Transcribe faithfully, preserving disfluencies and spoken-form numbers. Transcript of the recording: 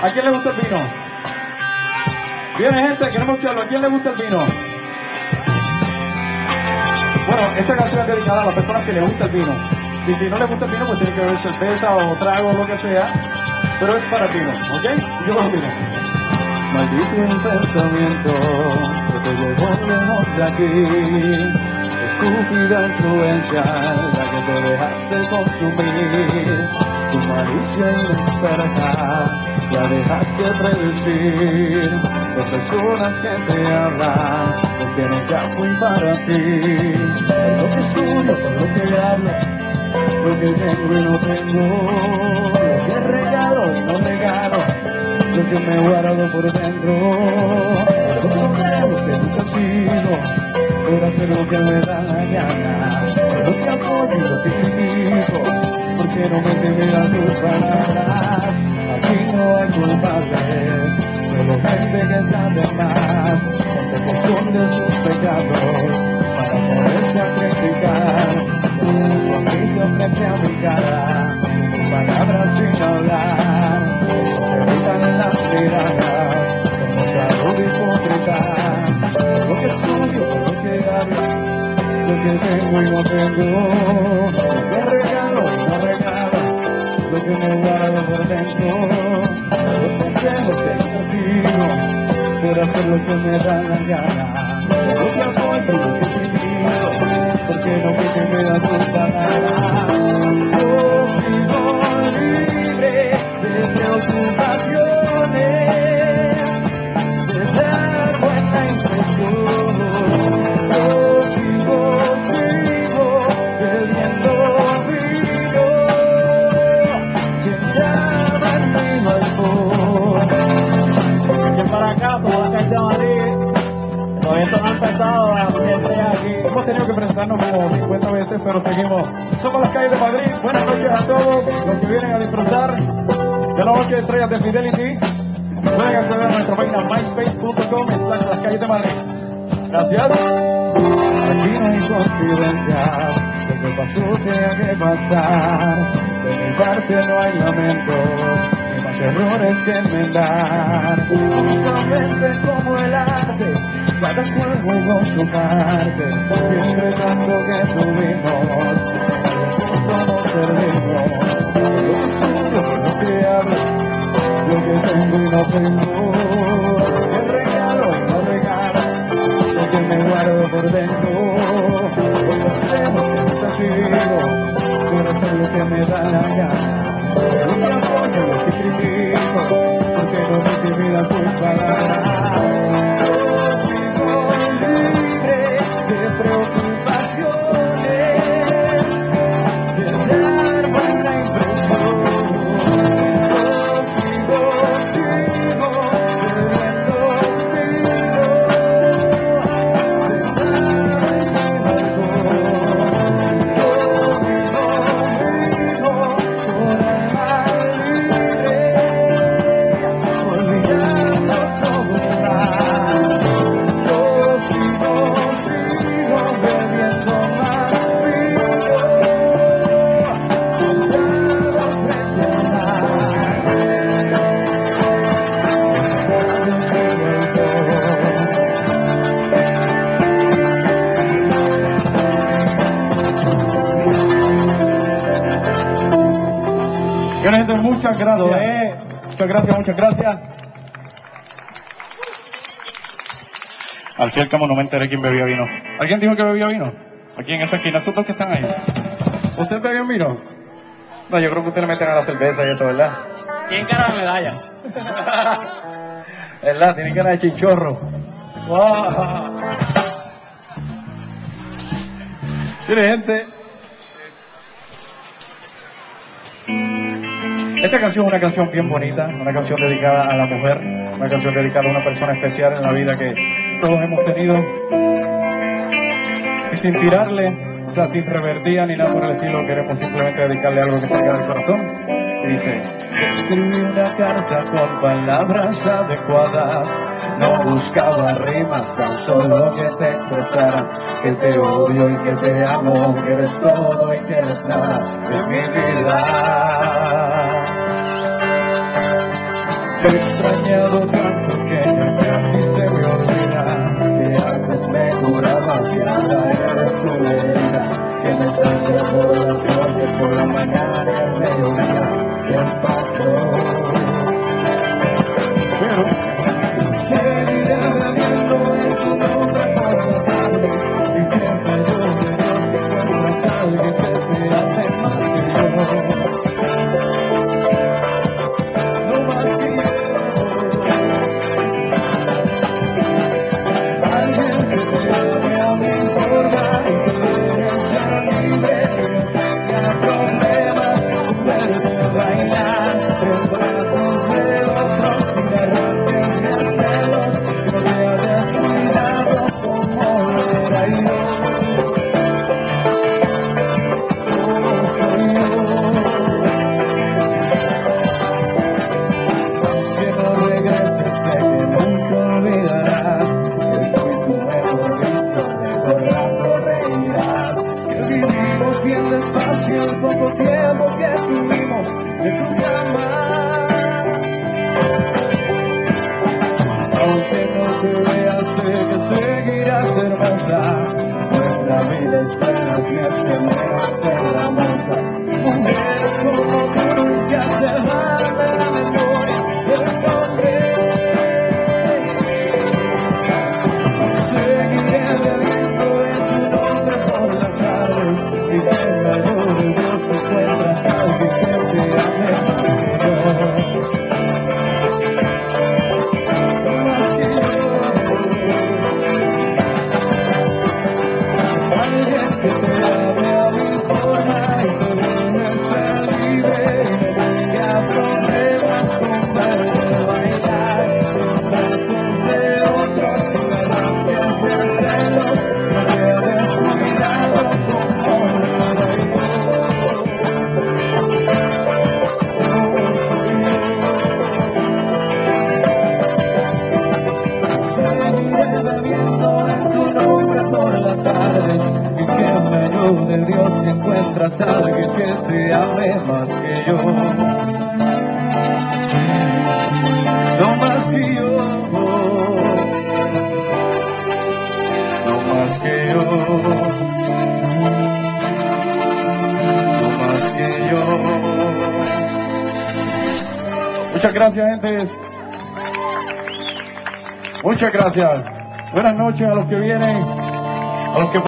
¿A quién le gusta el vino? Viene gente, queremos escucharlo. ¿A quién le gusta el vino? Bueno, esta canción es dedicada a las personas que le gusta el vino. Y si no le gusta el vino, pues tiene que beber cerveza o trago o lo que sea. Pero es para el vino, ¿ok? Yo lo vino. Maldito el pensamiento que te llevó lejos de aquí. Estúpida influencia la que te dejaste consumir. Tu malicia inexperta la dejaste predecir. Las personas que te hablan no tienen caso para ti. Por lo que estudio, por lo que hablo, lo que tengo y no tengo, lo que regalo y no regalo, lo que me guardo por dentro, lo que creo que nunca sigo, por hacer lo que me da la gana, lo que apoyo y lo que critico, porque no me intimidan tus palabras. Aquí no hay culpables, solo gente que sabe más, gente que esconde sus pecados para poderse a criticar. Una sonrisa frente a mi cara, palabras sin hablar, se evitan en las miradas, como salud hipócrita. Por lo que estudio, por lo que hablo, lo que tengo y no tengo, lo que regalo y no regalo, lo que me guardo por dentro, los consejos que no sigo, por hacer lo que me da la gana, lo que apoyo y lo que critico, porque no me quedan tus palabras. Yo sigo libre de preocupaciones, de dar buena impresión. Yo sigo, sigo bebiendo vino, sentado en mi balcón. Aquí para acá, somos la calle de Madrid. Todavía esto no ha empezado, siempre aquí. Hemos tenido que presentarnos como cincuenta veces, pero seguimos. Somos las calles de Madrid. Buenas noches a todos los que vienen a disfrutar de la noche de estrellas de Fidelity. Pueden acceder a nuestra página myspace punto com slash las calles de Madrid. Gracias. Aquí no hay coincidencias, lo que pasó tenga que pasar. De mi parte no hay lamentos, ni más errores que enmendar. Justamente como el arte, cada cual jugó su parte, y entre tanto que tuvimos, nos perdimos. Lo que estudio, lo que hablo, lo que tengo y no tengo, lo que regalo y no regalo, lo que me guardo por dentro, los consejos que nunca sigo, por hacer lo que me da la gana, lo que apoyo, lo que critico, porque no me intimidan sus palabras. De preocupaciones, de dar buena impresión. Yo sigo, sigo bebiendo vino, sentado en mi balcón. Yo vivo, vivo con alma libre, olvidando todo el mal. Yo sigo, sigo bebiendo más vino, sentado frente al mar, Bueno, gente, muchas gracias. Muchas gracias, muchas gracias. Al cerca monumento de quien bebía vino. ¿Alguien dijo que bebía vino? Aquí en esa esquina, esos dos que están ahí. ¿Usted bebía vino? No, yo creo que usted le meten a la cerveza y eso, ¿verdad? ¿Quién cara la medalla? ¿Verdad? Tiene cara de chinchorro. ¡Wow! Tiene gente. Esta canción es una canción bien bonita, una canción dedicada a la mujer, una canción dedicada a una persona especial en la vida que todos hemos tenido. Y sin tirarle, o sea, sin revertía ni nada por el estilo, queremos simplemente dedicarle algo que salga del corazón. Y dice: escribí una carta con palabras adecuadas, no buscaba rimas, tan solo que te expresaran que te odio y que te amo, que eres todo y que eres nada en mi vida. Te he extrañado tanto que ya casi se me olvida que antes me curabas y ahora eres tu herida, que me sangra por las noches, por la mañana y al mediodía. ¿Qué pasó? Pero seguiré bebiendo en tu nombre por las tardes y siempre yo de Dios encuentras a alguien que te hace más que yo. No más que yo. Alguien que te ame a mi forma y te deje ser libre. Ya problemas con verte bailar en brazos de otros y me arranques de celos. Que no te hayas cuidado como era yo. Como soy yo. Aunque no regreses, sé que nunca olvidarás que fui tu mejor vicio, recordando reirás. Que vivimos bien despacio el poco tiempo que tuvimos de tu cama. Aunque no te veas, sé que seguirás hermosa, pues la vida es plena si es que menos te la muestra. Mujeres como tú que se van de la memoria de un hombre. Seguiré bebiendo en tu nombre por las tardes y que en mayor de Dios encuentras a alguien que te ame más que yo. Más que yo. Alguien que te ame a mi forma y te deje ser libre y no tenga problemas con verte bailar en brazos de otros y me arranques de celos. No te descuidado como era yo. Como soy yo. Seguiré bebiendo en tu nombre por las tardes y que me ayude Dios si encuentras a alguien que te ame más que yo. No más que yo. No más que yo. No más que yo. Muchas gracias, gentes. Muchas gracias. Buenas noches a los que vienen, a los que